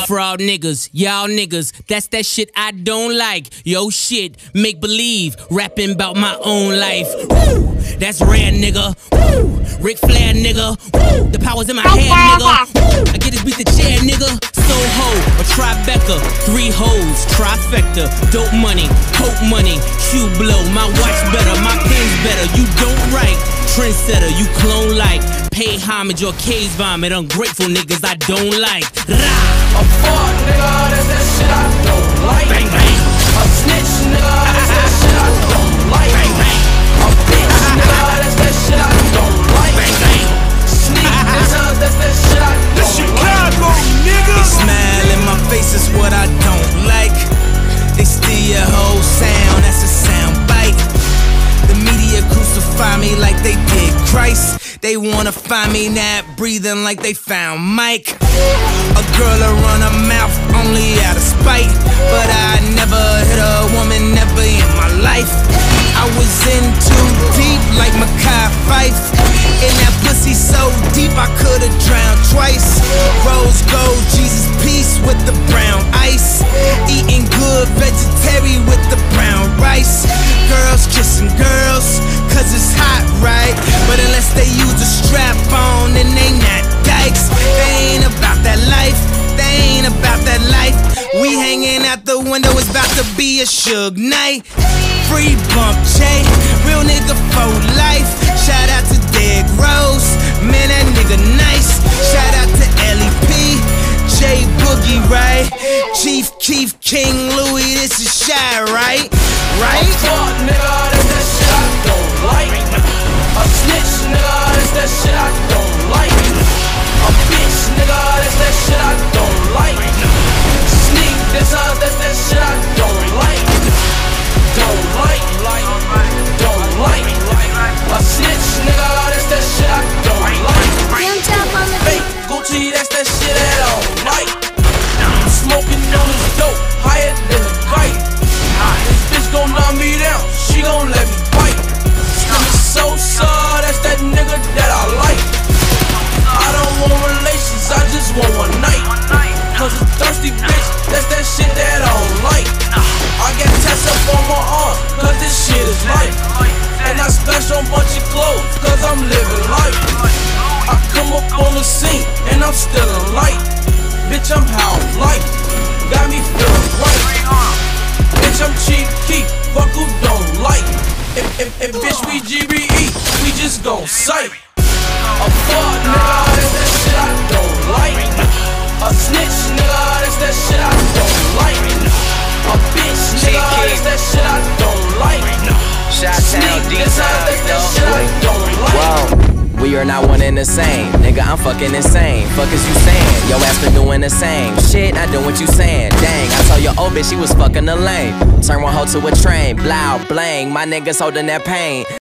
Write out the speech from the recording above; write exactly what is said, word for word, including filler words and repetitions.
Fraud niggas, y'all niggas, that's that shit I don't like. Yo shit, make believe, rapping about my own life. Woo! That's rare nigga. Woo! Ric Flair nigga. Woo! The power's in my hand nigga. Woo! I get this beat the chair nigga. Soho, a Tribeca, three hoes, trifecta, dope money, hope money, shoe blow, my watch better, my pen's better. You don't write, trendsetter, you clone like. Pay homage or case vomit, ungrateful niggas I don't like. Rah! A fuck nigga, that's that shit I don't like. Bang bang. A snitch nigga, that's that shit I don't like. Bang bang. A bitch nigga, that's that shit I don't like. Bang bang. Sneak nigga, that's that shit I don't like. Chicago nigga. They smile in my face is what I don't like. They steal your whole sound, that's a sound bite. The media crucify me like they did Christ. They wanna find me not breathing like they found Mike. A girl will run her mouth only out of spite, but I never hit a woman, never in my life. I was in too deep like Mackay Fife. In that pussy so deep I could've drowned twice. Rose gold, Jesus peace with the brown ice. Eating good vegetarian with the brown rice. Girls kissing girls, cause it's hot, right? But unless they use a strap on, then they not dykes. They ain't about that life, they ain't about that life. We hanging out the window, it's about to be a Suge night. Free bump J, real nigga for life. Shout out to Derrick Rose, man that nigga nice. Shout out to L E P, J Boogie, right? Chief Keef, King Louis, this is Shy, right? Right? A fuck nigga, that's that shit I don't like. A snitch nigga, that's that shit I don't like. A bitch nigga, that's that shit I don't like. Sneak nigga, that's that shit I don't like. Don't like, don't like. A snitch nigga, that's that shit I don't like. Fake Gucci, that's that shit I don't like. Smoking on this dope, higher than a kite. This bitch gon' knock me down, she gon' let me fight. Stomach so sore, that's that nigga that I like. I don't want relations, I just want one night. Cause a thirsty bitch, that's that shit that I don't like. I get tats up on my arm, cause this shit is life. And I splash on bunch of clothes, cause I'm living life. I come up on the scene, and I'm still a light. Bitch, I'm how I'm like, got me feeling right. Bitch, I'm cheap keep, fuck who don't like. If, if, if bitch we G B E, we just gon' sight. A fuck nigga, that's that shit I don't like. A snitch nigga, that's that shit I don't like. A bitch nigga, that's that shit I don't like. Sneak nigga, that's that shit I don't like. We are not one and the same, nigga, I'm fucking insane. Fuck is you saying? Yo ass been doing the same shit, not doing what you saying. Dang, I told your old bitch she was fucking the lane. Turn one hoe to a train, blow, blang, my niggas holding that pain.